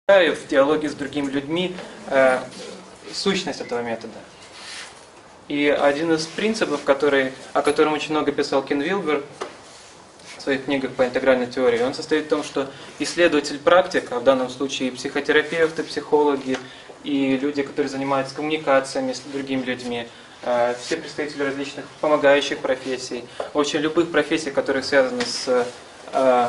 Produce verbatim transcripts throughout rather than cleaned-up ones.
в диалоге с другими людьми э, сущность этого метода. И один из принципов, который, о котором очень много писал Кен Вилбер в своих книгах по интегральной теории, он состоит в том, что исследователь-практик, а в данном случае и психотерапевты, психологи, и люди, которые занимаются коммуникациями с другими людьми, э, все представители различных помогающих профессий, вообще любых профессий, которые связаны с э,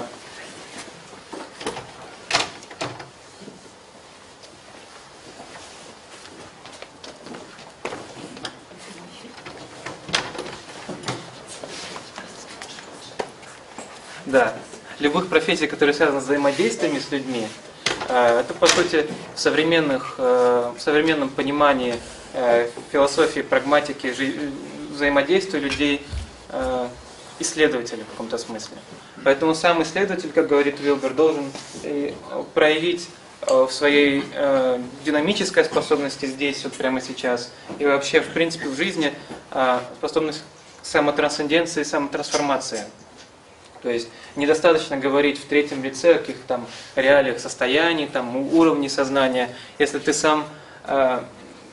Да, любых профессий, которые связаны с взаимодействиями с людьми, это, по сути, в, современных, в современном понимании философии, прагматики, взаимодействия людей, исследователи в каком-то смысле. Поэтому сам исследователь, как говорит Вилбер, должен проявить в своей динамической способности здесь, вот прямо сейчас, и вообще, в принципе, в жизни способность к самотрансценденции, самотрансформации. То есть недостаточно говорить в третьем лице о каких-то там реалиях состояний, там, уровней сознания, если ты сам, э,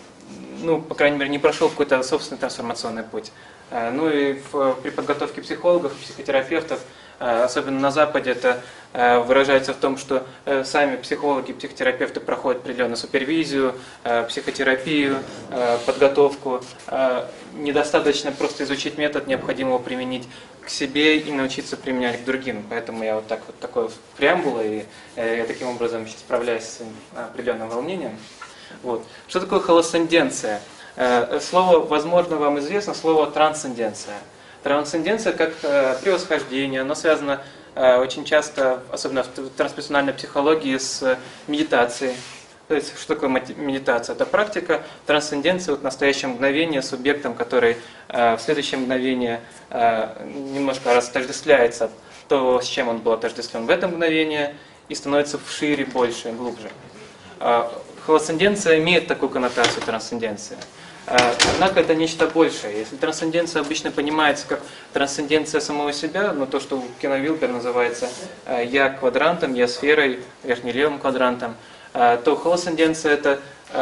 ну, по крайней мере, не прошел какой-то собственный трансформационный путь. Э, ну и в, при подготовке психологов, психотерапевтов, э, особенно на Западе, это э, выражается в том, что э, сами психологи, психотерапевты проходят определенную супервизию, э, психотерапию, э, подготовку. Э, недостаточно просто изучить метод, необходимо его применить к себе и научиться применять к другим. Поэтому я вот так вот такой преамбула, и э, я таким образом справляюсь с своим определенным волнением. Вот. Что такое холосценденция? Э, слово, возможно, вам известно, слово трансценденция. Трансценденция как э, превосхождение, оно связано э, очень часто, особенно в трансперсональной психологии, с медитацией. То есть, что такое медитация? Это практика трансценденции вот, в настоящее мгновение с субъектом, который э, в следующее мгновение э, немножко растождествляется то, с чем он был отождествлен в это мгновение, и становится шире, больше, глубже. Э, холосценденция имеет такую коннотацию трансценденции. Э, однако это нечто большее. Если трансценденция обычно понимается как трансценденция самого себя, ну, то, что у Кена Вилбера называется э, «я квадрантом», «я сферой», верхне-левым квадрантом, то холосценденция – это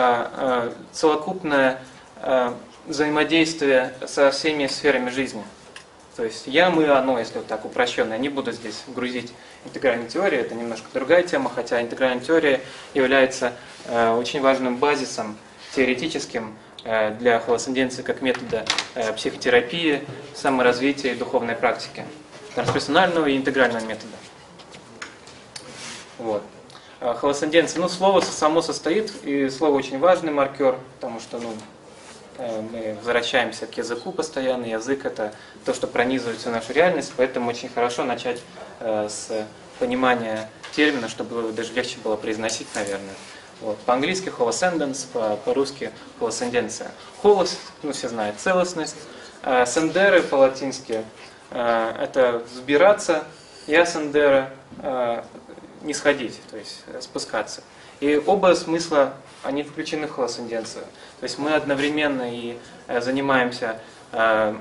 целокупное взаимодействие со всеми сферами жизни. То есть я, мы, оно, если вот так упрощенно. Я не буду здесь грузить интегральную теорию, это немножко другая тема, хотя интегральная теория является очень важным базисом теоретическим для холосценденции как метода психотерапии, саморазвития и духовной практики, трансперсонального и интегрального метода. Вот. Холосценденция, ну, слово само состоит, и слово очень важный маркер, потому что, ну, мы возвращаемся к языку постоянно, язык – это то, что пронизывает всю нашу реальность, поэтому очень хорошо начать с понимания термина, чтобы его даже легче было произносить, наверное. Вот. По-английски холосценденс, по-русски холосценденция. Холос, ну, все знают, целостность. Сендеры по-латински – это взбираться, я сендера – не сходить, то есть спускаться. И оба смысла, они включены в холосценденцию. То есть мы одновременно и занимаемся э,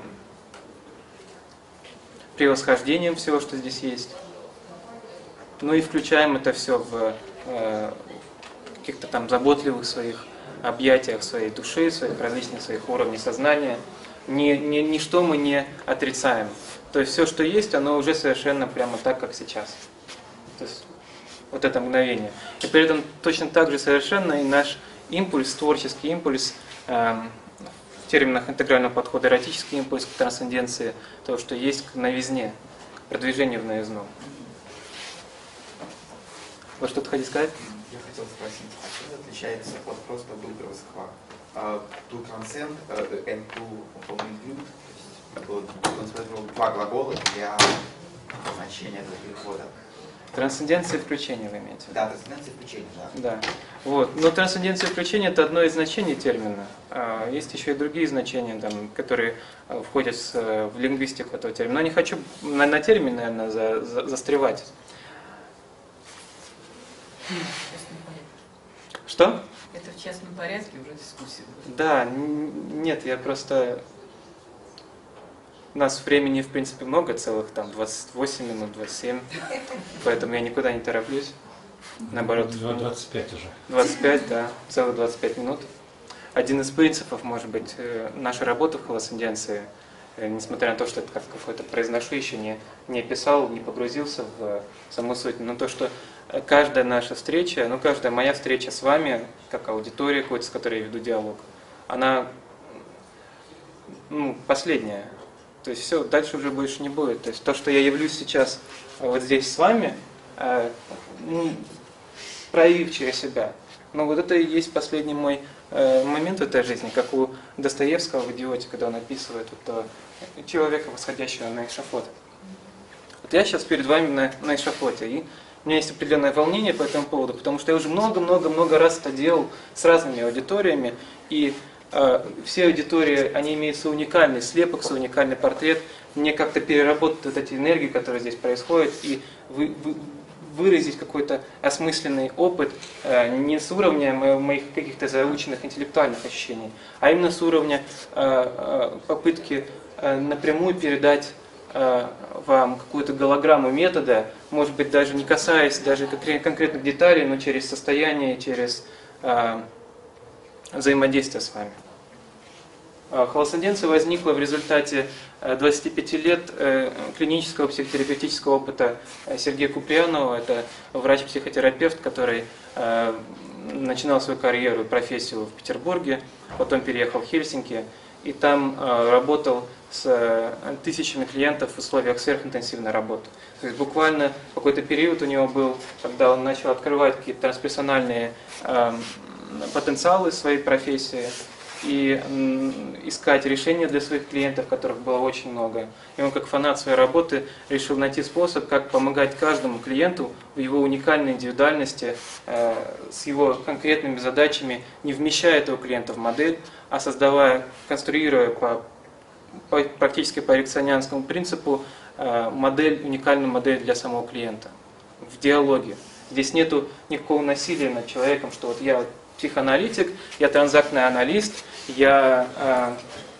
превосхождением всего, что здесь есть, ну и включаем это все в э, каких-то там заботливых своих объятиях своей души, своих различных своих уровней сознания. Ни, ни, ничто мы не отрицаем. То есть все, что есть, оно уже совершенно прямо так, как сейчас. То есть вот это мгновение. И при этом точно так же совершенно и наш импульс, творческий импульс, э, в терминах интегрального подхода, эротический импульс к трансценденции, то, что есть к новизне, к продвижению в новизну. Вы что-то хотите сказать? Я хотел спросить, а чем отличается от просто доброго схват? To transcend and to include, то есть он использовал два глагола для значения этого перехода. Трансценденция и включение вы имеете? Да, трансценденция и включение, да. Да. Вот. Но трансценденция и включение – это одно из значений термина. А есть еще и другие значения, там, которые входят в лингвистику этого термина. Но не хочу на, на термин, наверное, за, за, застревать. Что? Это в частном порядке уже дискуссия. Да, нет, я просто... У нас времени, в принципе, много, целых там двадцать восемь минут, двадцать семь, поэтому я никуда не тороплюсь. наоборот. двадцать пять уже. двадцать пять, да, целых двадцать пять минут. Один из принципов, может быть, нашей работы в холосценденции, несмотря на то, что это как какой-то произношу, еще не, не описал, не погрузился в саму суть, но то, что каждая наша встреча, ну каждая моя встреча с вами, как аудитория какой-то, с которой я веду диалог, она ну, последняя. То есть все, дальше уже больше не будет. То есть то, что я явлюсь сейчас вот здесь с вами, ну, проявив через себя. Но вот это и есть последний мой момент в этой жизни, как у Достоевского в «Идиоте», когда он описывает вот, человека, восходящего на эшафот. Вот я сейчас перед вами на, на эшафоте, и у меня есть определенное волнение по этому поводу, потому что я уже много-много-много раз это делал с разными аудиториями, и э, все аудитории, они имеют свой уникальный слепок, свой уникальный портрет. Мне как-то переработать вот эти энергии, которые здесь происходят, и вы, вы, выразить какой-то осмысленный опыт э, не с уровня моих каких-то заученных интеллектуальных ощущений, а именно с уровня э, э, попытки э, напрямую передать э, вам какую-то голограмму метода, может быть, даже не касаясь даже конкретных деталей, но через состояние, через э, взаимодействие с вами. Холосценденция возникла в результате двадцати пяти лет клинического психотерапевтического опыта Сергея Куприянова. Это врач-психотерапевт, который начинал свою карьеру и профессию в Петербурге, потом переехал в Хельсинки и там работал с тысячами клиентов в условиях сверхинтенсивной работы. То есть буквально какой-то период у него был, когда он начал открывать какие-то трансперсональные потенциалы своей профессии и искать решения для своих клиентов, которых было очень много. И он, как фанат своей работы, решил найти способ, как помогать каждому клиенту в его уникальной индивидуальности, э, с его конкретными задачами, не вмещая этого клиента в модель, а создавая, конструируя по, по, практически по эриксонианскому принципу э, модель, уникальную модель для самого клиента в диалоге. Здесь нету никакого насилия над человеком, что вот я психоаналитик, я транзактный аналист, я э,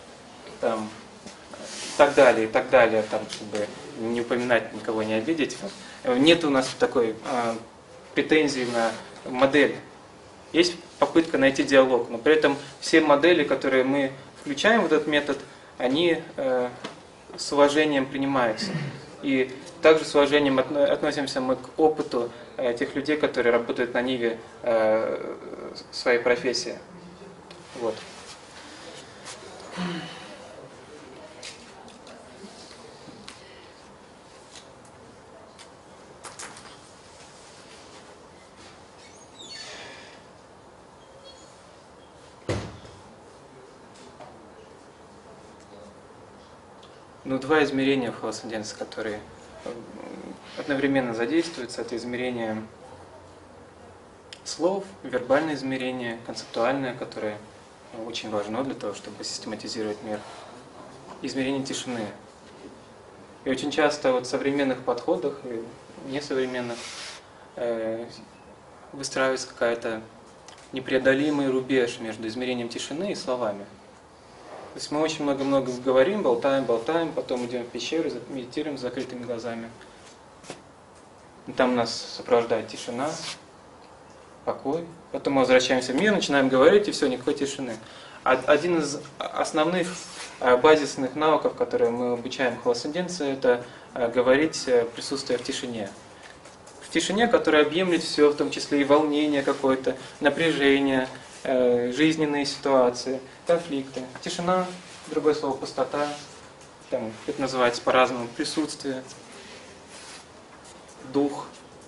там, так далее, и так далее, там, чтобы не упоминать, никого не обидеть. Нет у нас такой э, претензии на модель. Есть попытка найти диалог, но при этом все модели, которые мы включаем в этот метод, они э, с уважением принимаются. И также с уважением относимся мы к опыту тех людей, которые работают на ниве э, своей профессии. Вот. Ну, два измерения в холосценденции, которые одновременно задействуются, это измерение слов, вербальное измерение, концептуальное, которое очень важно для того, чтобы систематизировать мир, измерение тишины. И очень часто вот в современных подходах и несовременных э, выстраивается какая-то непреодолимый рубеж между измерением тишины и словами. То есть мы очень много-много говорим, болтаем, болтаем, потом идем в пещеру, медитируем с закрытыми глазами. Там нас сопровождает тишина, покой. Потом мы возвращаемся в мир, начинаем говорить, и все, никакой тишины. Один из основных базисных навыков, которые мы обучаем в холосценденции, это говорить, присутствуя в тишине. В тишине, которая объемлет все, в том числе и волнение какое-то, напряжение, жизненные ситуации, конфликты. Тишина, другое слово пустота, там, это называется по-разному, присутствие, дух.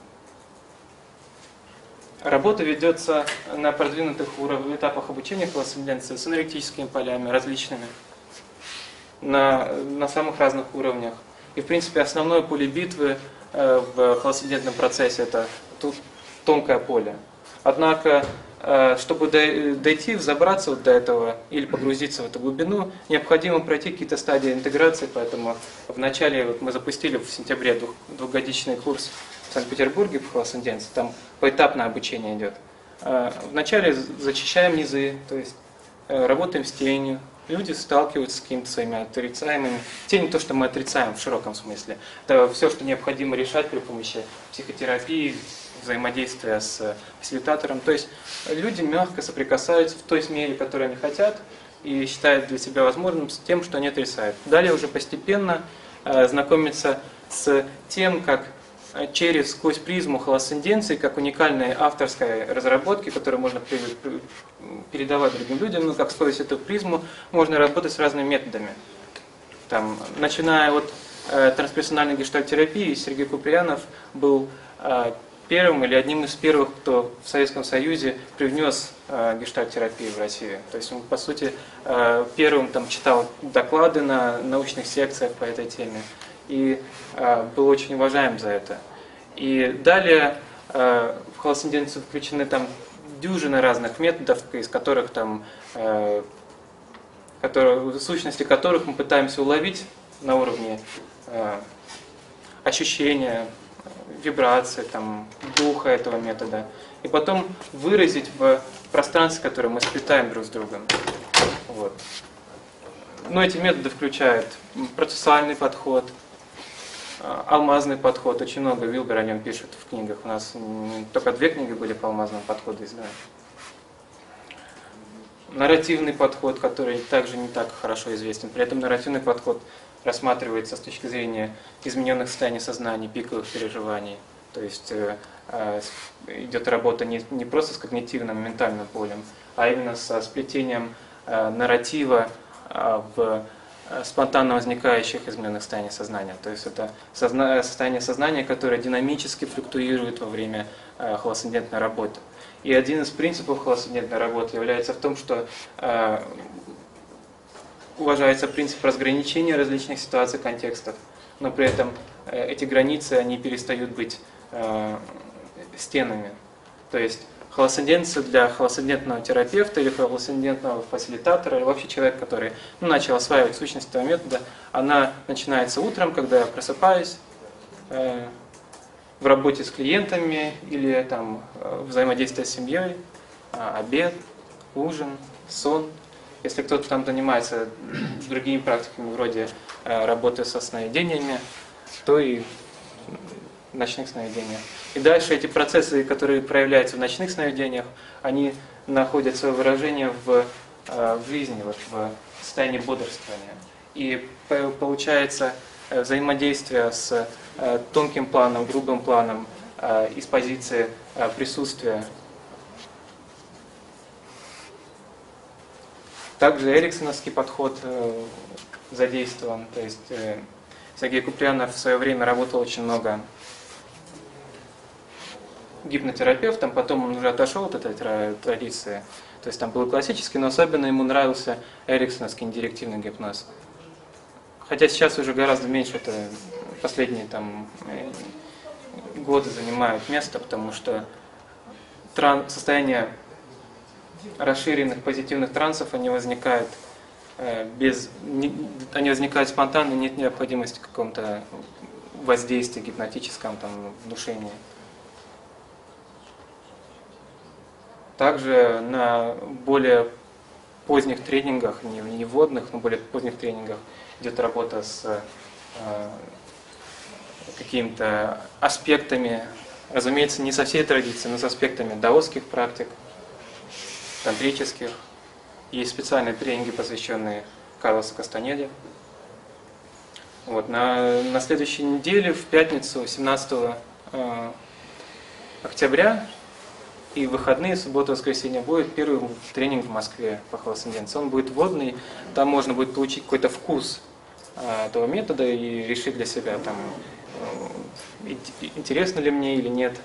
Работа ведется на продвинутых уровнях, этапах обучения холосценденции с энергетическими полями различными, на, на самых разных уровнях. И в принципе основное поле битвы э, в холосцендентном процессе это тут тонкое поле. Однако, э, чтобы дойти, взобраться вот до этого или погрузиться в эту глубину, необходимо пройти какие-то стадии интеграции, поэтому вначале вот мы запустили в сентябре двух, двухгодичный курс в Санкт-Петербурге по холосценденции, там поэтапное обучение идет. Вначале зачищаем низы, то есть работаем с тенью. Люди сталкиваются с какими-то своими отрицаемыми. Тень не то, что мы отрицаем в широком смысле. Это все, что необходимо решать при помощи психотерапии, взаимодействия с фасилитатором. То есть люди мягко соприкасаются в той мере, которой они хотят, и считают для себя возможным с тем, что они отрицают. Далее уже постепенно э, знакомиться с тем, как через сквозь призму холосценденции, как уникальной авторской разработки, которую можно передавать другим людям, ну как сквозь эту призму можно работать с разными методами. Там, начиная от э, трансперсональной гештальт-терапии, Сергей Куприянов был э, первым или одним из первых, кто в Советском Союзе привнес э, гештальт-терапию в Россию. То есть он, по сути, э, первым там, читал доклады на научных секциях по этой теме и э, был очень уважаем за это. И далее э, в холосценденцию включены там дюжины разных методов, из которых там э, которые, сущности которых мы пытаемся уловить на уровне э, ощущения, вибрации, там, духа этого метода, и потом выразить в пространстве, которое мы сплетаем друг с другом. Вот. Но эти методы включают процессуальный подход, алмазный подход, очень много Вилбер о нем пишет в книгах. У нас только две книги были по алмазному подходу изданы. Нарративный подход, который также не так хорошо известен. При этом нарративный подход рассматривается с точки зрения измененных состояний сознания, пиковых переживаний. То есть э, э, идет работа не, не просто с когнитивным, ментальным полем, а именно со сплетением э, нарратива э, в э, спонтанно возникающих измененных состояний сознания. То есть это созна- состояние сознания, которое динамически флуктуирует во время э, холосцендентной работы. И один из принципов холосцендентной работы является в том, что э, уважается принцип разграничения различных ситуаций, контекстов, но при этом э, эти границы, они перестают быть э, стенами. То есть холосценденция для холосцендентного терапевта или холосцендентного фасилитатора, или вообще человек, который ну, начал осваивать сущность этого метода, она начинается утром, когда я просыпаюсь, э, в работе с клиентами или там, взаимодействие с семьей, обед, ужин, сон. Если кто-то там занимается другими практиками, вроде работы со сновидениями, то и ночных сновидениях. И дальше эти процессы, которые проявляются в ночных сновидениях, они находят свое выражение в, в жизни, вот, в состоянии бодрствования. И получается взаимодействие с тонким планом, грубым планом из позиции присутствия. Также эриксоновский подход задействован. То есть Сергей Куприянов в свое время работал очень много гипнотерапевтом, потом он уже отошел от этой традиции. То есть там был классический, но особенно ему нравился эриксоновский индирективный гипноз. Хотя сейчас уже гораздо меньше это последние там, годы занимают место, потому что тран, состояние расширенных позитивных трансов, они возникают э, без, не, они возникают спонтанно, нет необходимости в каком-то воздействии гипнотическом, там, внушении. Также на более поздних тренингах, не, не вводных, но более поздних тренингах идет работа с э, какими-то аспектами, разумеется, не со всей традиции, но с аспектами даосских практик, тантрических. Есть специальные тренинги, посвященные Карлосу Кастанеде. Вот, на, на следующей неделе, в пятницу, семнадцатого э, октября, и в выходные, субботу, воскресенье, будет первый тренинг в Москве по холосценденции. Он будет вводный, там можно будет получить какой-то вкус э, этого метода и решить для себя, там, э, интересно ли мне или нет.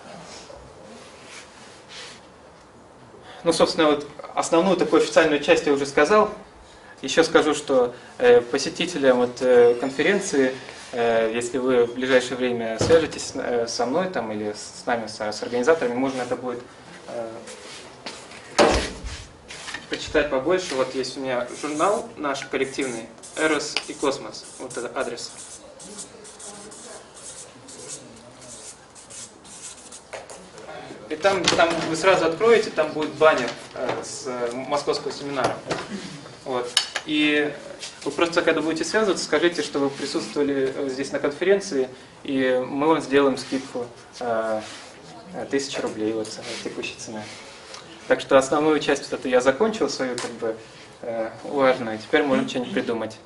Ну, собственно, вот основную такую официальную часть я уже сказал. Еще скажу, что э, посетителям вот, э, конференции, э, если вы в ближайшее время свяжетесь э, со мной там, или с нами, с, с организаторами, можно это будет э, почитать побольше. Вот есть у меня журнал наш коллективный «Эрос и космос». Вот это адрес. И там, там вы сразу откроете, там будет баннер э, с э, московского семинара. Вот. И вы просто, когда будете связываться, скажите, что вы присутствовали здесь на конференции, и мы вам сделаем скидку э, тысяча рублей вот текущая цена. Так что основную часть вот эту я закончил свою как бы э, важную, теперь можем что-нибудь придумать.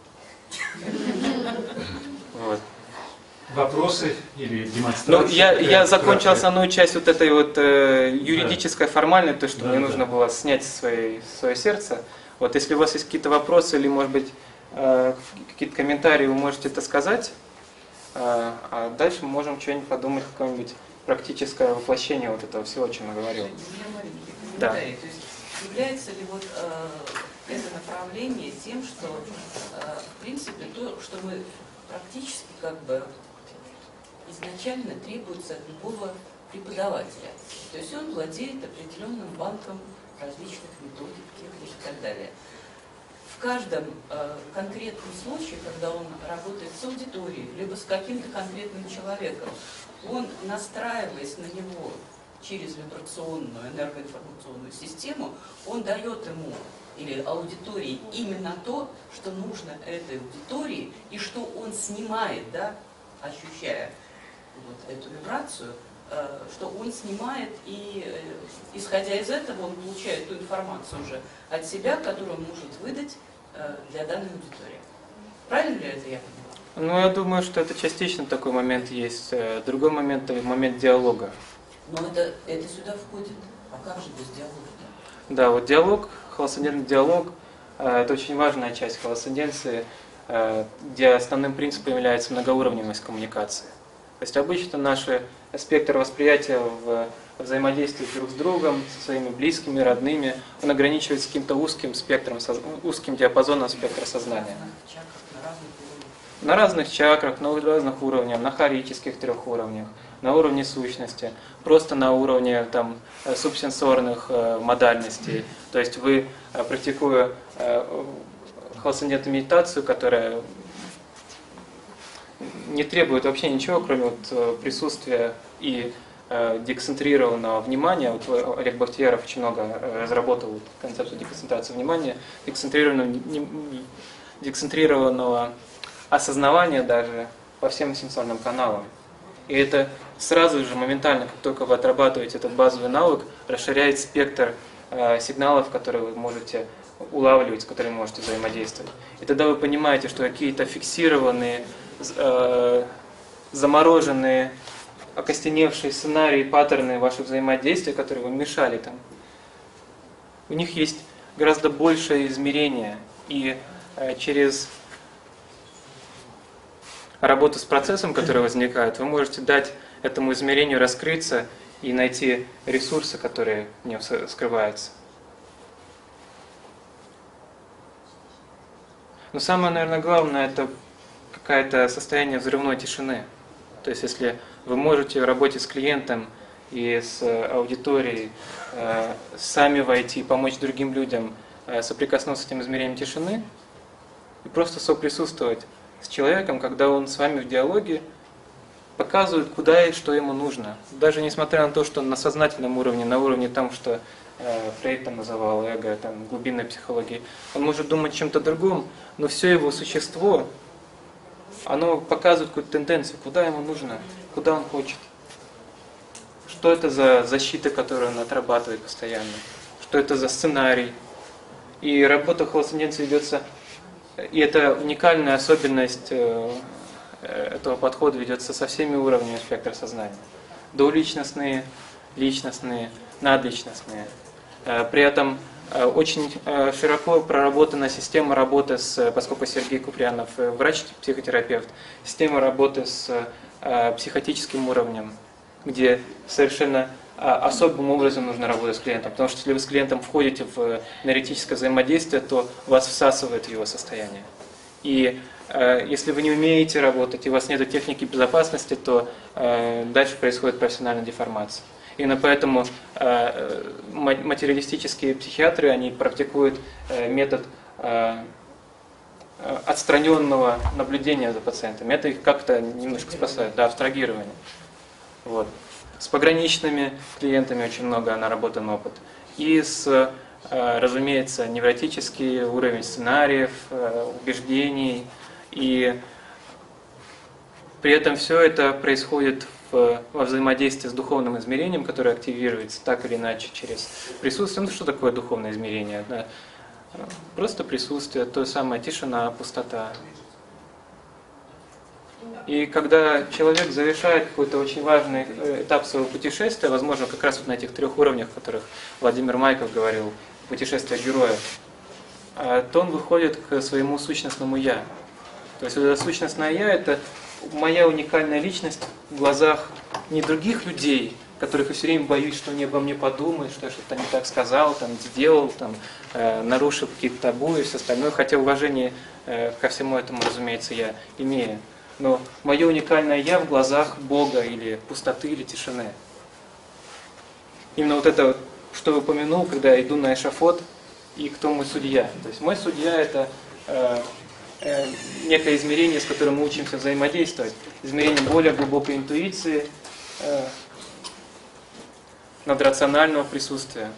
Вот. Вопросы или демонстрации? Ну, я, я закончил основную часть вот этой вот э, юридической, формальной, то, что да, мне да. нужно было снять свои, свое сердце. Вот если у вас есть какие-то вопросы или, может быть, э, какие-то комментарии, вы можете это сказать. Э, а дальше мы можем что-нибудь подумать, какое-нибудь практическое воплощение вот этого всего, о чем я говорил. У меня маленький Да. комментарий. То есть является ли вот э, это направление тем, что э, в принципе то, что мы практически как бы изначально требуется от любого преподавателя. То есть он владеет определенным банком различных методик, техник и так далее. В каждом э, конкретном случае, когда он работает с аудиторией, либо с каким-то конкретным человеком, он, настраиваясь на него через вибрационную энергоинформационную систему, он дает ему или аудитории именно то, что нужно этой аудитории, и что он снимает, да, ощущая вот эту вибрацию, э, что он снимает, и э, исходя из этого он получает ту информацию уже от себя, которую он может выдать э, для данной аудитории. Правильно ли это я понимаю? Ну, я думаю, что это частично такой момент есть. Э, Другой момент – это момент диалога. Но это, это сюда входит. А как же без диалога-то? Да, вот диалог, холосцендентный диалог – это очень важная часть холосценденции, где основным принципом является многоуровневость коммуникации. То есть обычно наш спектр восприятия в взаимодействии друг с другом, со своими близкими, родными, он ограничивается каким-то узким спектром, узким диапазоном спектра сознания. На разных чакрах, на разных уровнях, на харических трех уровнях, на уровне сущности, просто на уровне там, субсенсорных э, модальностей. То есть вы, э, практикуя э, холосцендентную медитацию, которая не требует вообще ничего, кроме вот, присутствия и э, деконцентрированного внимания. Вот Олег Бахтияров очень много разработал вот, концепцию деконцентрации внимания, деконцентрированного, деконцентрированного осознавания даже по всем сенсорным каналам. И это сразу же, моментально, как только вы отрабатываете этот базовый навык, расширяет спектр э, сигналов, которые вы можете улавливать, с которыми вы можете взаимодействовать. И тогда вы понимаете, что какие-то фиксированные, э, замороженные, окостеневшие сценарии, паттерны ваших взаимодействия, которые вам мешали там, у них есть гораздо большее измерение. И э, через работу с процессом, который возникает, вы можете дать этому измерению раскрыться и найти ресурсы, которые в нем скрываются. Но самое, наверное, главное, это какое-то состояние взрывной тишины. То есть, если вы можете в работе с клиентом и с аудиторией э, сами войти, помочь другим людям э, соприкоснуться с этим измерением тишины и просто соприсутствовать с человеком, когда он с вами в диалоге, показывает, куда и что ему нужно. Даже несмотря на то, что на сознательном уровне, на уровне там, что э, Фрейд там называл эго, там, глубинной психологии, он может думать о чем-то другом, но все его существо, оно показывает какую-то тенденцию, куда ему нужно, куда он хочет. Что это за защита, которую он отрабатывает постоянно, что это за сценарий. И работа холосценденции ведется. И это уникальная особенность этого подхода ведется со всеми уровнями спектра сознания. Доуличностные, личностные, надличностные. При этом очень широко проработана система работы с, поскольку Сергей Куприянов врач-психотерапевт, система работы с психотическим уровнем, где совершенно особым образом нужно работать с клиентом. Потому что если вы с клиентом входите в энергетическое взаимодействие, то вас всасывает в его состояние. И э, если вы не умеете работать, и у вас нет техники безопасности, то э, дальше происходит профессиональная деформация. Именно поэтому э, материалистические психиатры, они практикуют э, метод э, отстраненного наблюдения за пациентами. Это их как-то немножко спасает, да, абстрагирование. Вот. С пограничными клиентами очень много наработан опыт. И с, разумеется, невротический уровень сценариев, убеждений. И при этом все это происходит в, во взаимодействии с духовным измерением, которое активируется так или иначе через присутствие. Ну, что такое духовное измерение? Да? Просто присутствие, то самое тишина, пустота. И когда человек завершает какой-то очень важный этап своего путешествия, возможно, как раз вот на этих трех уровнях, о которых Владимир Майков говорил, путешествие героя, то он выходит к своему сущностному «я». То есть это сущностное «я» — это моя уникальная личность в глазах не других людей, которых я все время боюсь, что они обо мне подумают, что я что-то не так сказал, там, сделал, там, э, нарушил какие-то табу и все остальное. Хотя уважение э, ко всему этому, разумеется, я имею. Но мое уникальное «я» в глазах Бога или пустоты, или тишины. Именно вот это, что я упомянул, когда я иду на эшафот, и кто мой судья. То есть мой судья — это э, э, некое измерение, с которым мы учимся взаимодействовать. Измерение более глубокой интуиции, э, надрационального присутствия.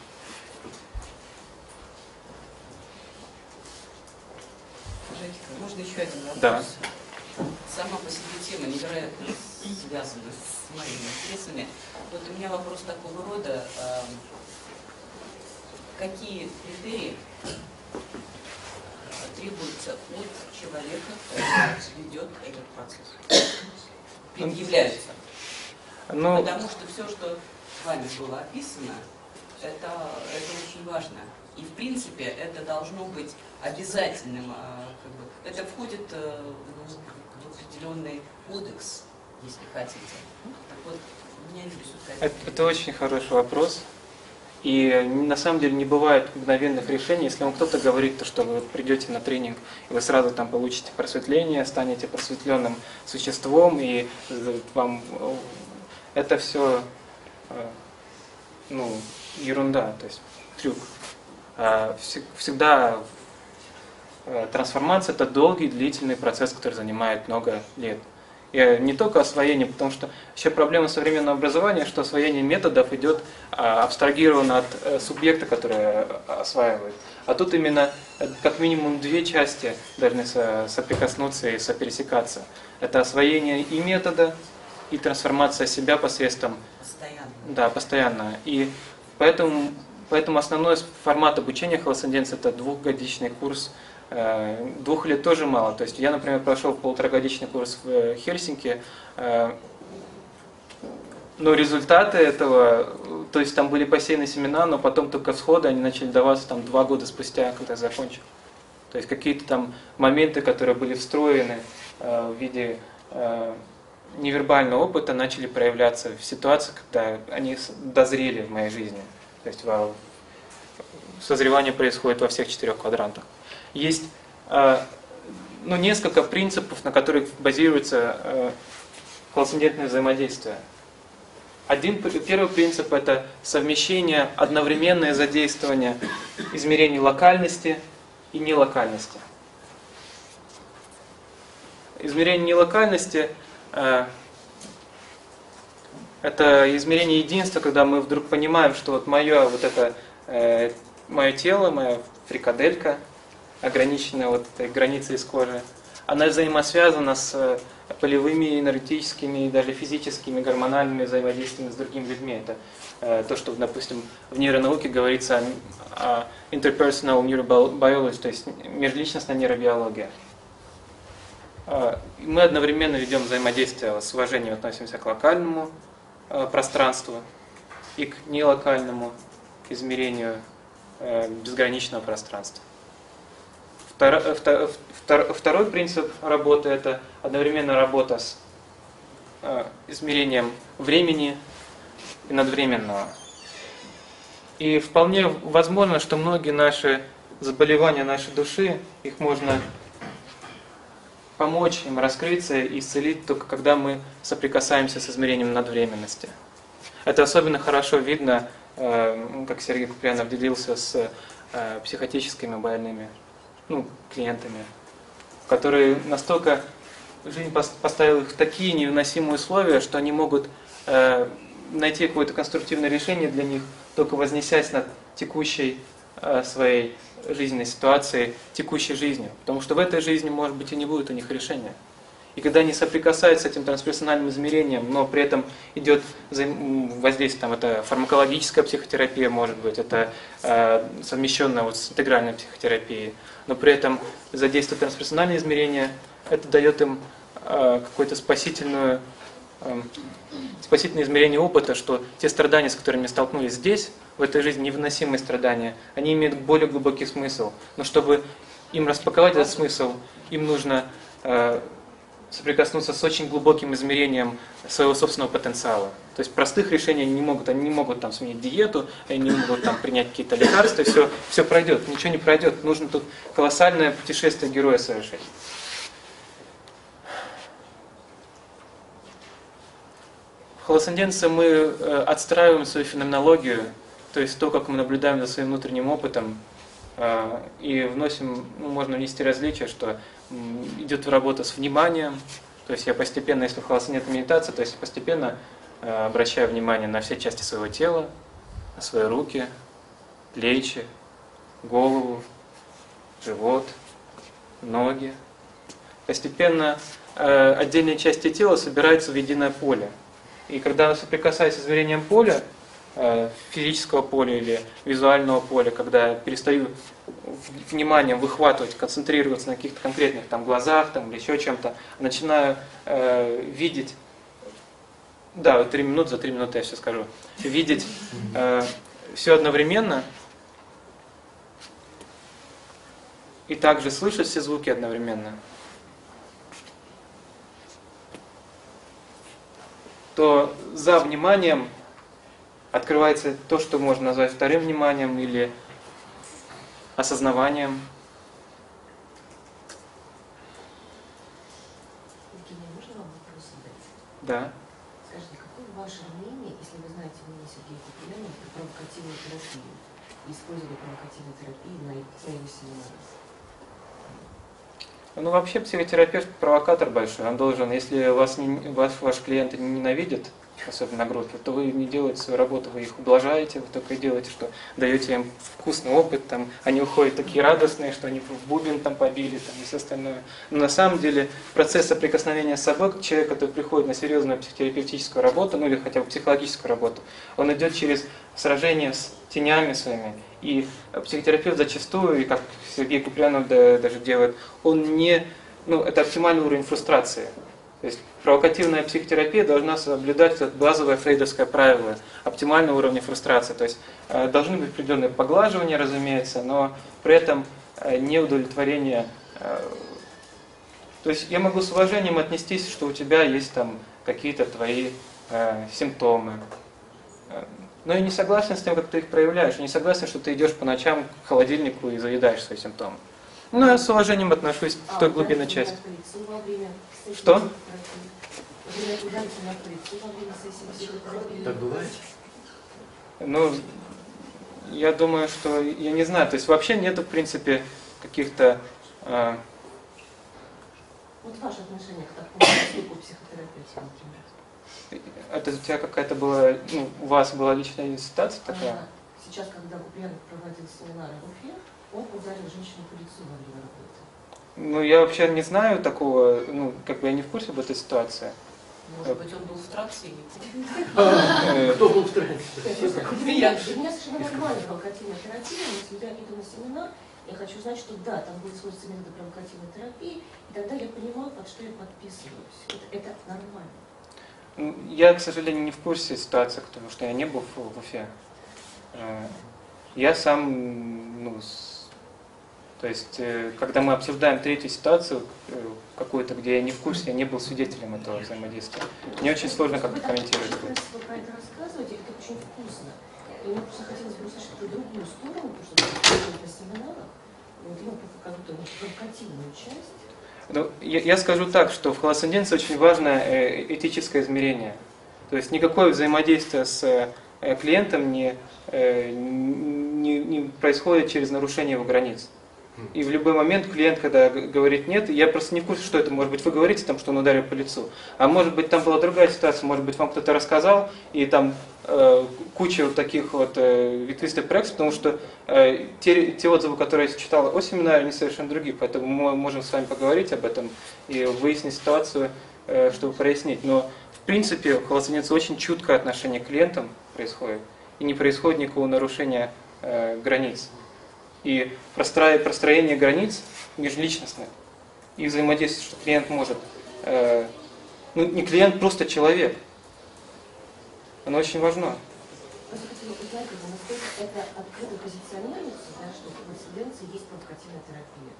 Можно еще один вопрос? Да. Сама по себе тема невероятно связана с моими интересами. Вот у меня вопрос такого рода. Какие критерии требуются от человека, который ведет этот процесс? Предъявляются. Ну, Потому что все, что с вами было описано, это, это очень важно. И в принципе это должно быть обязательным. Как бы, это входит в определенный кодекс, если хотите. Так вот, меня интересует, это, это очень хороший вопрос. И на самом деле не бывает мгновенных решений. Если вам кто-то говорит, то, что вы придете на тренинг, и вы сразу там получите просветление, станете просветленным существом, и вам это все ну, ерунда, то есть трюк. Всегда трансформация — это долгий, длительный процесс, который занимает много лет. И не только освоение, потому что еще проблема современного образования, что освоение методов идет абстрагированно от субъекта, который осваивает. А тут именно как минимум две части должны соприкоснуться и сопересекаться. Это освоение и метода, и трансформация себя посредством... Постоянно. Да, постоянно. И поэтому, поэтому основной формат обучения холосценденции — это двухгодичный курс. Двух лет тоже мало. То есть я, например, прошел полуторагодичный курс в Хельсинки, но результаты этого, то есть там были посеяны семена, но потом только всходы, они начали даваться там два года спустя, когда я закончил. То есть какие-то там моменты, которые были встроены в виде невербального опыта, начали проявляться в ситуации, когда они дозрели в моей жизни. То есть созревание происходит во всех четырех квадрантах. Есть ну, несколько принципов, на которых базируется холосцендентное взаимодействие. Один, первый принцип — это совмещение, одновременное задействование измерений локальности и нелокальности. Измерение нелокальности э, — это измерение единства, когда мы вдруг понимаем, что вот мое, вот это, э, мое тело, моя фрикаделька, ограниченная вот этой границей из кожи, она взаимосвязана с полевыми, энергетическими и даже физическими, гормональными взаимодействиями с другими людьми. Это э, то, что, допустим, в нейронауке говорится о, о interpersonal neurobiology, то есть межличностная нейробиология. Э, мы одновременно ведем взаимодействие с уважением, относимся к локальному э, пространству и к нелокальному, к измерению э, безграничного пространства. Второй принцип работы — это одновременно работа с измерением времени и надвременного. И вполне возможно, что многие наши заболевания нашей души, их можно помочь им раскрыться и исцелить только когда мы соприкасаемся с измерением надвременности. Это особенно хорошо видно, как Сергей Куприянов делился с психотическими больными, ну, клиентами, которые настолько жизнь поставила их в такие невыносимые условия, что они могут э, найти какое-то конструктивное решение для них, только вознесясь над текущей э, своей жизненной ситуацией, текущей жизнью. Потому что в этой жизни, может быть, и не будет у них решения. И когда они соприкасаются с этим трансперсональным измерением, но при этом идет воздействие, там, это фармакологическая психотерапия, может быть, это э, совмещенная вот с интегральной психотерапией, но при этом задействует трансперсональное измерение, это дает им э, какое-то спасительное, э, спасительное измерение опыта, что те страдания, с которыми столкнулись здесь, в этой жизни, невыносимые страдания, они имеют более глубокий смысл. Но чтобы им распаковать этот смысл, им нужно э, соприкоснуться с очень глубоким измерением своего собственного потенциала. То есть простых решений они не могут. Они не могут там сменить диету, они не могут там принять какие-то лекарства, и все, все пройдет. Ничего не пройдет. Нужно тут колоссальное путешествие героя совершить. В холосонденце мы отстраиваем свою феноменологию, то есть то, как мы наблюдаем за своим внутренним опытом, и вносим, ну, можно внести различие, что идет работа с вниманием, то есть я постепенно, если в холосонденце медитация, то есть постепенно обращаю внимание на все части своего тела, на свои руки, плечи, голову, живот, ноги. Постепенно отдельные части тела собираются в единое поле. И когда соприкасаюсь с измерением поля, физического поля или визуального поля, когда я перестаю вниманием выхватывать, концентрироваться на каких-то конкретных там, глазах там, или еще чем-то, начинаю э, видеть, да, три минуты, за три минуты я все скажу, видеть э, все одновременно и также слышать все звуки одновременно, то за вниманием открывается то, что можно назвать вторым вниманием или осознаванием. Евгения, можно вам вопрос задать? Да. Скажите, какое ваше мнение, если вы знаете мнение Сергея Куприянова про провокативную терапию, использование провокативной терапии на его семинарах? Ну, вообще психотерапевт провокатор большой. Он должен, если вас, не, вас ваш клиент ненавидит, особенно на группе, то вы не делаете свою работу, вы их ублажаете, вы только делаете, что даете им вкусный опыт, там, они уходят такие радостные, что они в бубен там побили там, и все остальное. Но на самом деле процесс соприкосновения с собой, человек, который приходит на серьезную психотерапевтическую работу, ну или хотя бы психологическую работу, он идет через сражение с тенями своими. И психотерапевт зачастую, и как Сергей Куприянов даже делает, он не, ну это оптимальный уровень фрустрации. То есть провокативная психотерапия должна соблюдать это базовое фрейдовское правило оптимального уровня фрустрации. То есть э, должны быть определенные поглаживания, разумеется, но при этом э, не удовлетворение. Э, то есть я могу с уважением отнестись, что у тебя есть там какие-то твои э, симптомы. Но я не согласен с тем, как ты их проявляешь. Я не согласен, что ты идешь по ночам к холодильнику и заедаешь свои симптомы. Ну, я с уважением отношусь к той глубинной части. Что? Так бывает? Ну, я думаю, что, я не знаю, то есть вообще нету, в принципе, каких-то... Э... Вот ваше отношение к такому поступку психотерапевта, например. Это у тебя какая-то была, ну, у вас была личная ситуация такая? А, сейчас, когда Куприянов проводил семинары в Уфе, он ударил женщину по лицу во время работы. Ну, я вообще не знаю такого, ну, как бы я не в курсе об этой ситуации. Может быть, он был в трансе или Кто был в трансе? У меня совершенно нормальная провокативная терапия, но если я иду на семинар, я хочу знать, что да, там будет использоваться методы провокативной терапии, и тогда я понимаю, под что я подписываюсь. Это, это нормально. Я, к сожалению, не в курсе ситуации, потому что я не был в Уфе. Я сам, ну, то есть, когда мы обсуждаем третью ситуацию, какую-то, где я не в курсе, я не был свидетелем этого взаимодействия, мне очень сложно как-то комментировать. Вы про это рассказываете, это очень вкусно. И мне просто хотелось бы услышать про другую сторону, потому что вы на семинарах, вот, ну, какую-то провокативную часть. Ну, я, я скажу так, что в холосонденце очень важное этическое измерение. То есть никакое взаимодействие с клиентом не, не, не происходит через нарушение его границ. И в любой момент клиент, когда говорит нет, я просто не в курсе, что это может быть. Вы говорите, там, что он ударил по лицу. А может быть, там была другая ситуация, может быть, вам кто-то рассказал, и там э, куча вот таких вот э, ветвистых проектов, потому что э, те, те отзывы, которые я читал о семинаре, они совершенно другие. Поэтому мы можем с вами поговорить об этом и выяснить ситуацию, э, чтобы прояснить. Но в принципе в Холостенице очень чуткое отношение к клиентам происходит, и не происходит никакого нарушения э, границ. И простроение границ межличностных и взаимодействие, что клиент может, э, ну не клиент, просто человек. Оно очень важно. Просто хотела узнать, насколько это открыто позиционируется, да, что в консультации есть провокативная терапия.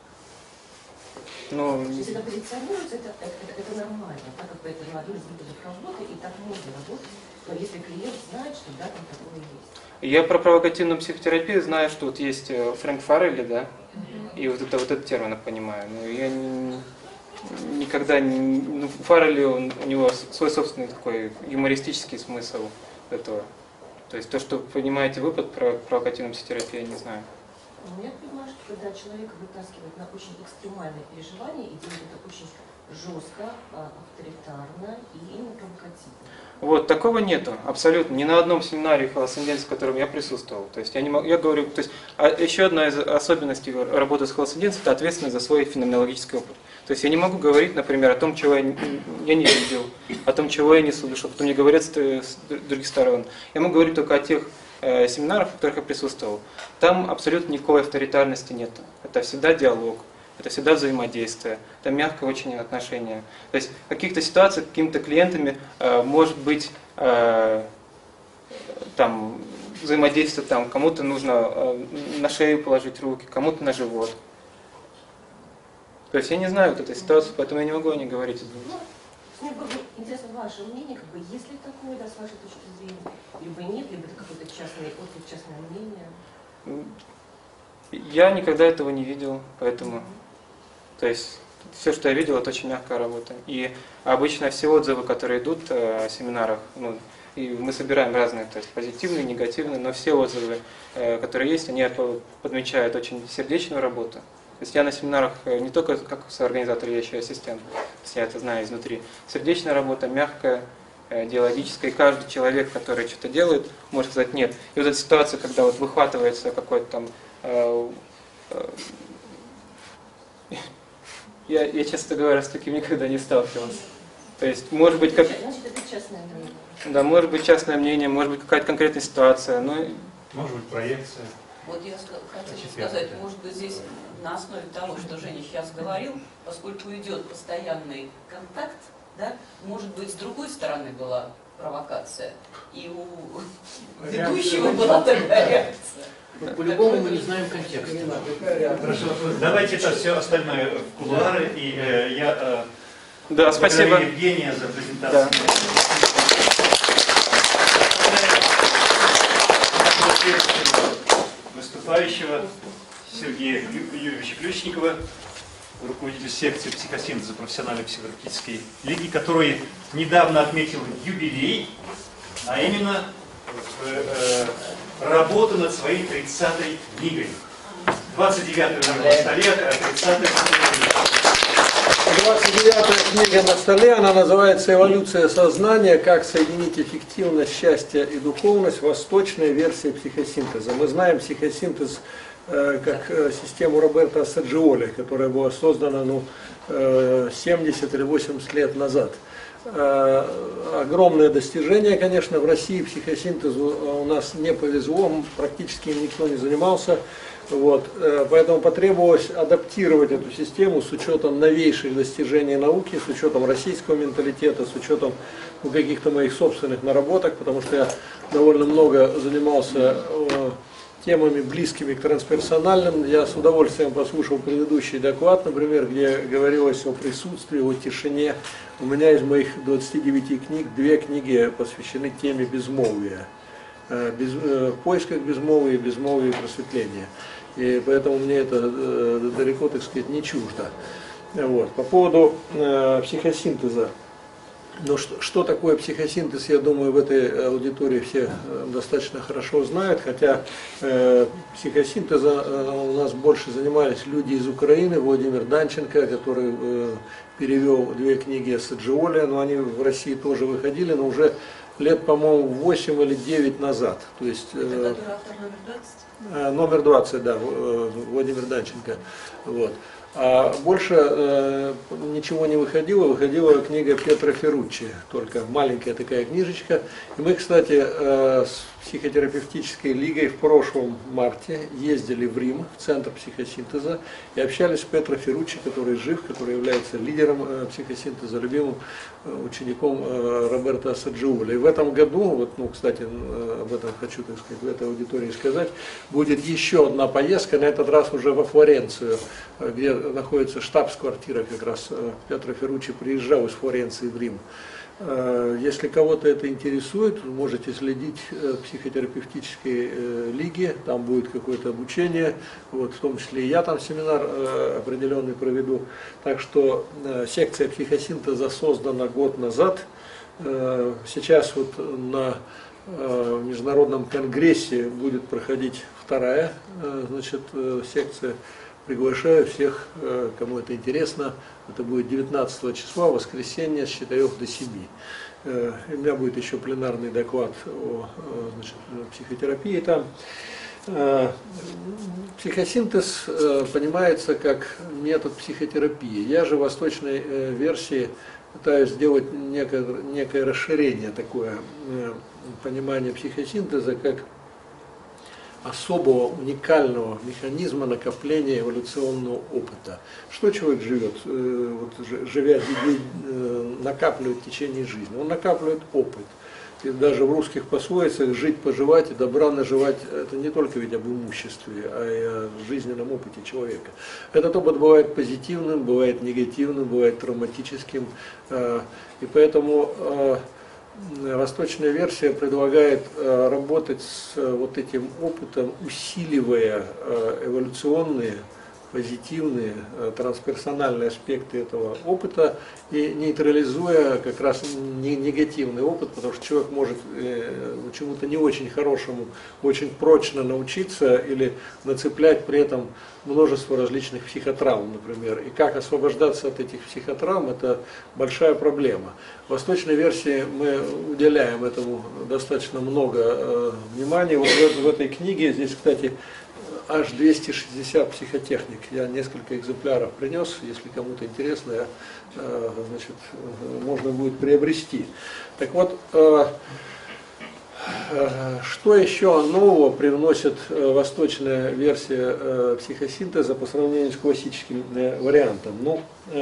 Ну, если это позиционируется, это, это, это, это нормально, так как это один из методов работы, и так можно работать, но если клиент знает, что да, там такое есть. Я про провокативную психотерапию знаю, что вот есть Фрэнк Фаррелли, да, и вот это вот этот термин понимаю. Но я не, никогда не, ну, Фаррелли, он, у него свой собственный такой юмористический смысл этого. То есть то, что понимаете вы под провокативной психотерапией, я не знаю. Ну, я понимаю, что когда человека вытаскивают на очень экстремальные переживания и делают это очень жестко, авторитарно и именно провокативно. Вот, такого нету, абсолютно. Ни на одном семинаре холостенденции, в котором я присутствовал. То есть я не могу, я говорю, то есть а еще одна из особенностей работы с холостенденцией – это ответственность за свой феноменологический опыт. То есть я не могу говорить, например, о том, чего я не, я не видел, о том, чего я не слышал, потом мне говорят с, с других сторон. Я могу говорить только о тех э, семинарах, в которых я присутствовал. Там абсолютно никакой авторитарности нет. Это всегда диалог. Это всегда взаимодействие, это мягкое очень отношение. То есть в каких-то ситуациях какими-то клиентами э, может быть э, там, взаимодействие, там, кому-то нужно э, на шею положить руки, кому-то на живот. То есть я не знаю вот этой ситуации, поэтому я не могу о ней говорить. Ну, мне было бы интересно ваше мнение, как бы, есть ли такое, да, с вашей точки зрения, либо нет, либо это какой-то частный отклик, частное мнение? Я никогда этого не видел, поэтому... То есть все, что я видел, это очень мягкая работа. И обычно все отзывы, которые идут о семинарах, ну, и мы собираем разные, то есть позитивные, негативные, но все отзывы, которые есть, они подмечают очень сердечную работу. То есть я на семинарах не только как соорганизатор, я еще и ассистент, то есть я это знаю изнутри. Сердечная работа, мягкая, диалогическая, и каждый человек, который что-то делает, может сказать нет. И вот эта ситуация, когда вот выхватывается какой-то там... Э, э, Я, я, честно говоря, с таким никогда не сталкивался. То есть, может быть, как... Значит, это частное мнение. Да, может быть, частное мнение, может быть, какая-то конкретная ситуация, но... Может быть, проекция. Вот я хотела сказать, может быть, здесь на основе того, что Женя сейчас говорил, поскольку идет постоянный контакт, да, может быть, с другой стороны была провокация, и у ведущего была такая реакция. По-любому мы не знаем контекста. Хорошо, давайте это все остальное в кулуары, и э, я э, да, спасибо Евгения за презентацию. Да. Выступающего Сергея Юрьевича Ключникова, руководителя секции психосинтеза профессиональной психотерапевтической лиги, который недавно отметил юбилей, а именно э, работу над своей тридцатой книгой. двадцать девятая на столе, а тридцатая двадцать девятая книга на столе, она называется «Эволюция сознания. Как соединить эффективность, счастье и духовность. Восточная версия психосинтеза». Мы знаем психосинтез э, как э, систему Роберто Ассаджиоли, которая была создана ну, э, семьдесят или восемьдесят лет назад. Э, огромное достижение, конечно, в России психосинтезу у нас не повезло, практически им никто не занимался. Вот, поэтому потребовалось адаптировать эту систему с учетом новейших достижений науки, с учетом российского менталитета, с учетом ну, каких-то моих собственных наработок, потому что я довольно много занимался э, темами, близкими к трансперсональным. Я с удовольствием послушал предыдущий доклад, например, где говорилось о присутствии, о тишине. У меня из моих двадцати девяти книг две книги посвящены теме безмолвия. Без, э, в поисках безмолвия, безмолвия и просветления. И поэтому мне это э, далеко, так сказать, не чуждо. Вот. По поводу э, психосинтеза. Но что, что такое психосинтез, я думаю, в этой аудитории все достаточно хорошо знают, хотя э, психосинтезом э, у нас больше занимались люди из Украины, Владимир Данченко, который э, перевел две книги Саджиоли, но они в России тоже выходили, но уже лет, по-моему, восемь или девять назад. То есть, э, Это который автор номер двадцать? Э, номер двадцать, да, Владимир Данченко. Вот. А больше э, ничего не выходило, выходила книга Пьетро Ферруччи, только маленькая такая книжечка. И мы, кстати, э, с психотерапевтической лигой в прошлом марте ездили в Рим, в Центр психосинтеза, и общались с Пьетро Ферруччи, который жив, который является лидером э, психосинтеза, любимым э, учеником э, Роберто Саджиоли. И в этом году, вот, ну, кстати, э, об этом хочу, так сказать, в этой аудитории сказать, будет еще одна поездка, на этот раз уже во Флоренцию, где находится штаб-квартира как раз. Пьетро Ферруччи приезжал из Флоренции в Рим. Если кого-то это интересует, можете следить в психотерапевтической лиге, там будет какое-то обучение, вот, в том числе и я там семинар определенный проведу. Так что секция психосинтеза создана год назад. Сейчас вот на международном конгрессе будет проходить вторая, значит, секция. Приглашаю всех, кому это интересно. Это будет девятнадцатого числа, воскресенье, с четырёх до семи. У меня будет еще пленарный доклад о, значит, психотерапии там. Психосинтез понимается как метод психотерапии. Я же в восточной версии пытаюсь сделать некое, некое расширение, такое понимание психосинтеза как особого уникального механизма накопления эволюционного опыта. Что человек живет, вот, живя, накапливает в течение жизни? Он накапливает опыт. И даже в русских пословицах «жить, поживать» и «добра наживать» – это не только ведь об имуществе, а и о жизненном опыте человека. Этот опыт бывает позитивным, бывает негативным, бывает травматическим. И поэтому восточная версия предлагает работать с вот этим опытом, усиливая эволюционные, позитивные, трансперсональные аспекты этого опыта и нейтрализуя как раз негативный опыт, потому что человек может чему-то не очень хорошему очень прочно научиться или нацеплять при этом множество различных психотравм, например. И как освобождаться от этих психотравм – это большая проблема. В восточной версии мы уделяем этому достаточно много внимания. Вот в этой книге, здесь, кстати, аж двести шестьдесят психотехник. Я несколько экземпляров принес, если кому-то интересно, значит, можно будет приобрести. Так вот, что еще нового привносит восточная версия психосинтеза по сравнению с классическим вариантом? Ну,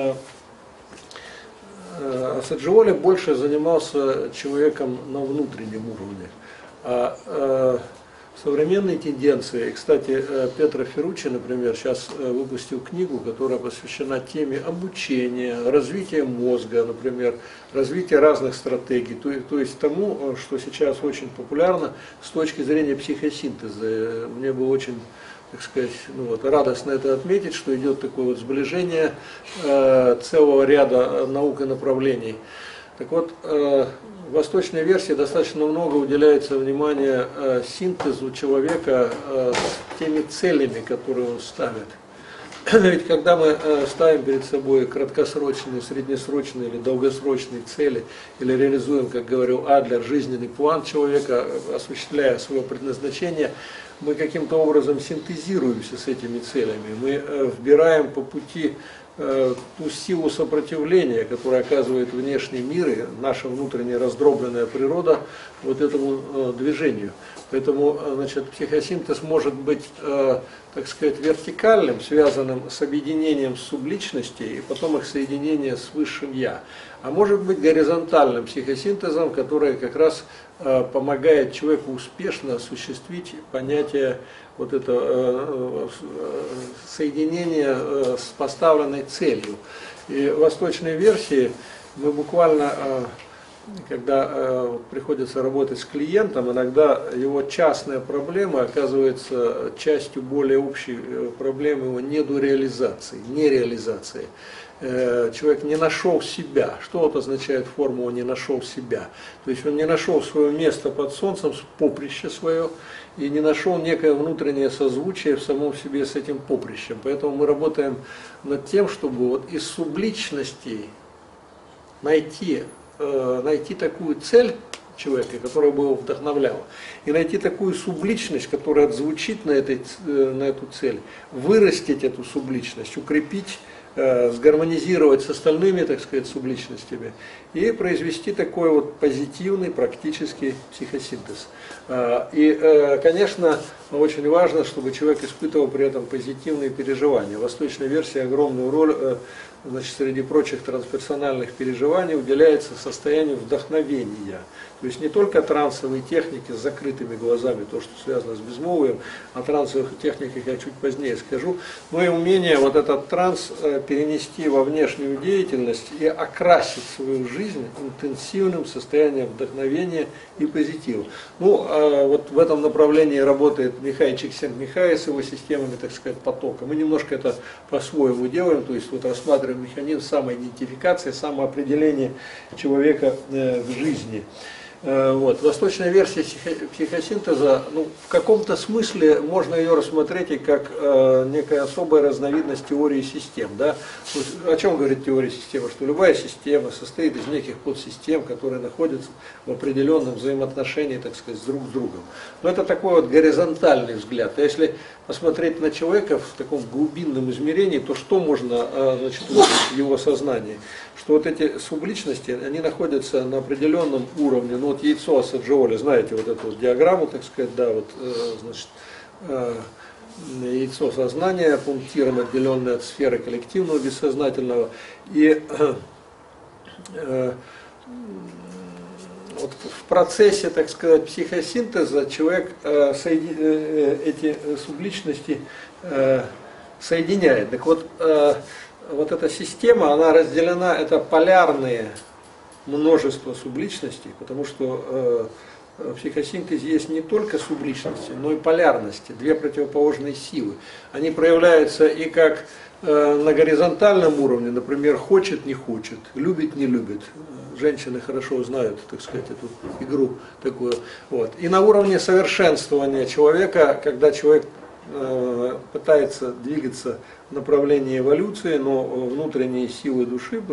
Саджиоли больше занимался человеком на внутреннем уровне. А современные тенденции, и, кстати, Пьетро Ферруччи, например, сейчас выпустил книгу, которая посвящена теме обучения, развития мозга, например, развития разных стратегий, то, то есть тому, что сейчас очень популярно с точки зрения психосинтеза. Мне было очень, так сказать, ну вот, радостно это отметить, что идет такое вот сближение э, целого ряда наук и направлений. Так вот, э, в восточной версии достаточно много уделяется внимания э, синтезу человека э, с теми целями, которые он ставит. Ведь когда мы э, ставим перед собой краткосрочные, среднесрочные или долгосрочные цели, или реализуем, как говорил Адлер, жизненный план человека, осуществляя свое предназначение, мы каким-то образом синтезируемся с этими целями, мы э, вбираем по пути ту силу сопротивления, которую оказывает внешний мир и наша внутренняя раздробленная природа вот этому движению. Поэтому, значит, психосинтез может быть, так сказать, вертикальным, связанным с объединением субличностей и потом их соединение с высшим «я». А может быть горизонтальным психосинтезом, который как раз помогает человеку успешно осуществить понятие вот это соединение с поставленной целью. И в восточной версии мы буквально, когда приходится работать с клиентом, иногда его частная проблема оказывается частью более общей проблемы его недореализации, нереализации. человек не нашел себя. Что вот означает формула «не нашел себя»? То есть он не нашел свое место под солнцем, поприще свое, и не нашел некое внутреннее созвучие в самом себе с этим поприщем. Поэтому мы работаем над тем, чтобы вот из субличностей найти, э, найти такую цель человека, которая бы его вдохновляла, и найти такую субличность, которая отзвучит на, этой, на эту цель, вырастить эту субличность, укрепить, э, сгармонизировать с остальными, так сказать, субличностями и произвести такой вот позитивный практический психосинтез. Э, и, э, конечно, очень важно, чтобы человек испытывал при этом позитивные переживания. В восточной версии огромную роль, э, значит, среди прочих трансперсональных переживаний уделяется состоянию вдохновения. То есть не только трансовые техники с закрытыми глазами, то, что связано с безмолвием, о трансовых техниках я чуть позднее скажу, но и умение вот этот транс перенести во внешнюю деятельность и окрасить свою жизнь интенсивным состоянием вдохновения и позитива. Ну, вот в этом направлении работает Михай Чиксент-Михай с его системами, так сказать, потока. Мы немножко это по-своему делаем, то есть вот рассматриваем механизм самоидентификации, самоопределения человека в жизни. Вот. Восточная версия психосинтеза, ну, в каком-то смысле можно ее рассмотреть и как э, некая особая разновидность теории систем. Да? Вот, о чем говорит теория системы? Что любая система состоит из неких подсистем, которые находятся в определенном взаимоотношении, так сказать, друг с другом. Но это такой вот горизонтальный взгляд. А если посмотреть на человека в таком глубинном измерении, то что можно, э, значит, увидеть в его сознании? Что вот эти субличности, они находятся на определенном уровне. Ну вот яйцо Асаджиоли, знаете, вот эту вот диаграмму, так сказать, да, вот, э, значит, э, яйцо сознания, пунктиром отделенное от сферы коллективного бессознательного. И э, э, вот в процессе, так сказать, психосинтеза человек э, соеди, э, эти субличности э, соединяет. Так вот, э, вот эта система, она разделена, это полярные множество субличностей, потому что э, в психосинтезе есть не только субличности, но и полярности, две противоположные силы. Они проявляются и как э, на горизонтальном уровне, например, хочет, не хочет, любит, не любит. Женщины хорошо знают, так сказать, эту игру такую. Вот. И на уровне совершенствования человека, когда человек э, пытается двигаться в направлении эволюции, но внутренние силы души,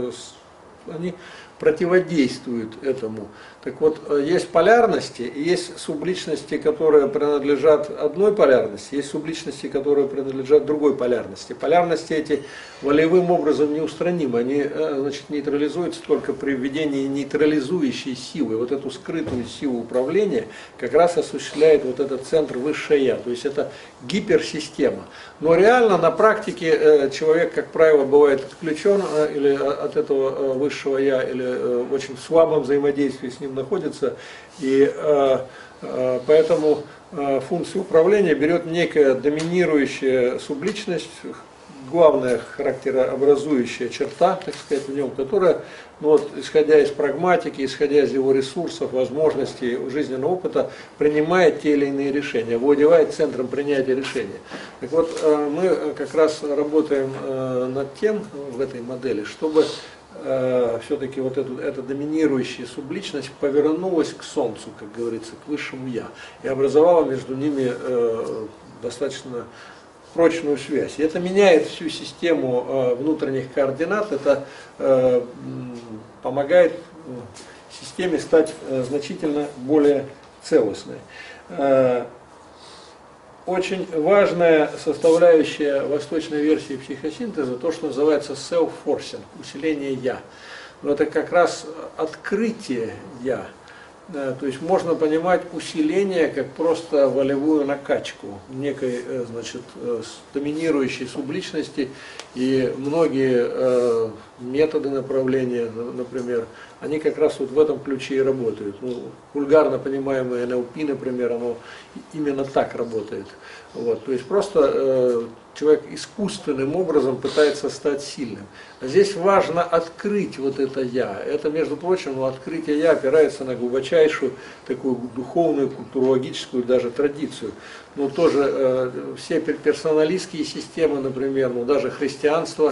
они противодействуют этому. Так вот, есть полярности, и есть субличности, которые принадлежат одной полярности, есть субличности, которые принадлежат другой полярности. Полярности эти волевым образом неустранимы, они, значит, нейтрализуются только при введении нейтрализующей силы. Вот эту скрытую силу управления как раз осуществляет вот этот центр высшее Я, то есть это гиперсистема. Но реально на практике человек, как правило, бывает отключен или от этого высшего Я, или в очень слабом взаимодействии с ним находится, и э, э, поэтому э, функция управления берет некая доминирующая субличность, главная характерообразующая черта, так сказать, в нем, которая, ну вот, исходя из прагматики, исходя из его ресурсов, возможностей, жизненного опыта, принимает те или иные решения, овладевает центром принятия решения. Так вот, э, мы как раз работаем э, над тем в этой модели, чтобы все-таки вот эту, эта доминирующая субличность повернулась к Солнцу, как говорится, к высшему Я, и образовала между ними э, достаточно прочную связь. И это меняет всю систему э, внутренних координат, это э, помогает системе стать э, значительно более целостной. Э, Очень важная составляющая восточной версии психосинтеза то, что называется self-forcing, усиление Я. Но это как раз открытие Я. То есть можно понимать усиление как просто волевую накачку некой, значит, доминирующей субличности. И многие методы направления, например, они как раз вот в этом ключе и работают. Ну, вульгарно понимаемое эн эл пи, например, оно именно так работает. Вот. То есть просто э, человек искусственным образом пытается стать сильным. А здесь важно открыть вот это Я. Это, между прочим, ну, открытие Я опирается на глубочайшую такую духовную, культурологическую даже традицию. Ну, тоже э, все персоналистские системы, например, ну, даже христианство,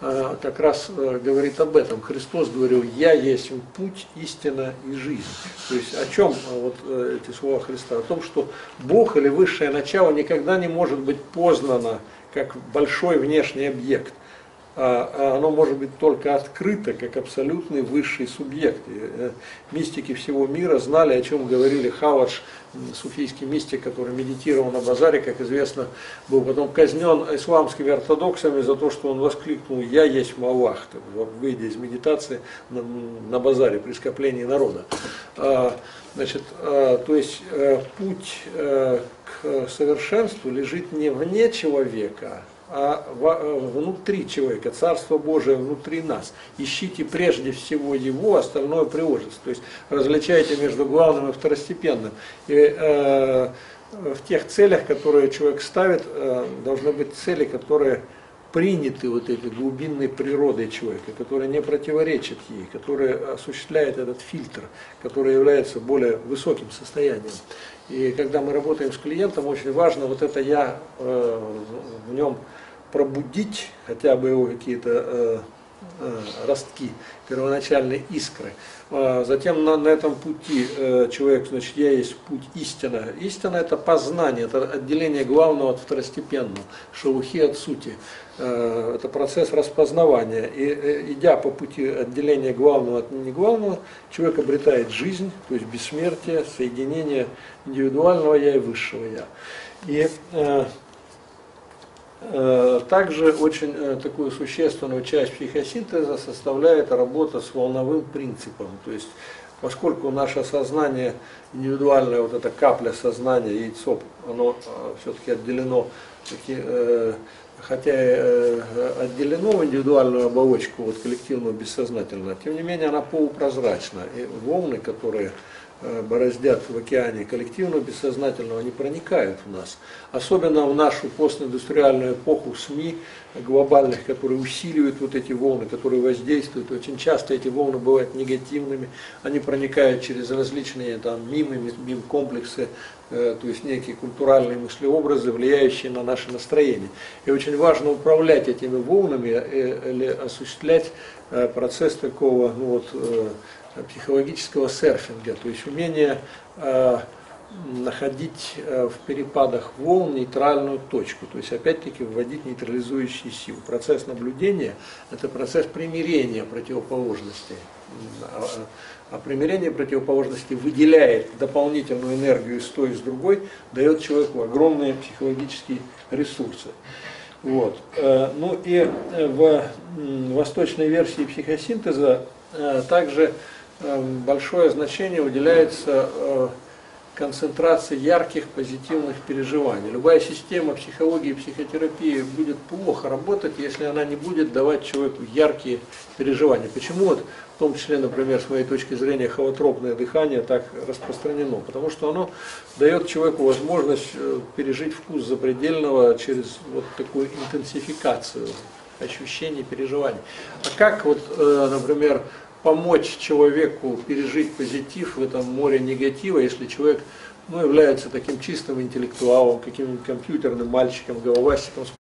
как раз говорит об этом. Христос говорил: «Я есть путь, истина и жизнь». То есть о чем вот эти слова Христа? О том, что Бог или высшее начало никогда не может быть познано как большой внешний объект. А оно может быть только открыто как абсолютный высший субъект. И мистики всего мира знали, о чем говорили. Хавадж, суфийский мистик, который медитировал на базаре, как известно, был потом казнен исламскими ортодоксами за то, что он воскликнул: «Я есть Аллах», выйдя из медитации на, на базаре при скоплении народа. Значит, то есть путь к совершенству лежит не вне человека, а внутри человека, Царство Божие внутри нас. Ищите прежде всего Его, остальное приложится. То есть различайте между главным и второстепенным. И э, в тех целях, которые человек ставит, э, должны быть цели, которые приняты вот этой глубинной природой человека, которые не противоречат ей, которые осуществляют этот фильтр, который является более высоким состоянием. И когда мы работаем с клиентом, очень важно вот это «я» э, в нем пробудить, хотя бы его какие-то э, э, ростки, первоначальные искры. А затем на, на этом пути э, человек, значит, я есть путь истина. Истина — это познание, это отделение главного от второстепенного, шелухи от сути. Э, это процесс распознавания. И э, идя по пути отделения главного от неглавного, человек обретает жизнь, то есть бессмертие, соединение индивидуального я и высшего я. И э, также очень такую существенную часть психосинтеза составляет работа с волновым принципом. То есть, поскольку наше сознание индивидуальное, вот эта капля сознания, яйцо, оно все-таки отделено, хотя отделено в индивидуальную оболочку, вот коллективную бессознательную, тем не менее она полупрозрачна. И волны, которые бороздят в океане коллективного бессознательного, они проникают в нас. Особенно в нашу постиндустриальную эпоху СМИ глобальных, которые усиливают вот эти волны, которые воздействуют. Очень часто эти волны бывают негативными, они проникают через различные там, мимы, мим-комплексы, э, то есть некие культуральные мыслеобразы, влияющие на наше настроение. И очень важно управлять этими волнами э, или осуществлять э, процесс такого, ну вот, э, психологического серфинга, то есть умение э, находить э, в перепадах волн нейтральную точку, то есть опять-таки вводить нейтрализующие силы. Процесс наблюдения – это процесс примирения противоположностей, а, а примирение противоположностей выделяет дополнительную энергию из той и с другой, дает человеку огромные психологические ресурсы. Вот. Э, ну и в восточной версии психосинтеза э, также большое значение уделяется концентрации ярких позитивных переживаний. Любая система психологии и психотерапии будет плохо работать, если она не будет давать человеку яркие переживания. Почему вот, в том числе, например, с моей точки зрения, холотропное дыхание так распространено? Потому что оно дает человеку возможность пережить вкус запредельного через вот такую интенсификацию ощущений, переживаний. А как вот, например, помочь человеку пережить позитив в этом море негатива, если человек ну, является таким чистым интеллектуалом, каким-нибудь компьютерным мальчиком, головастиком,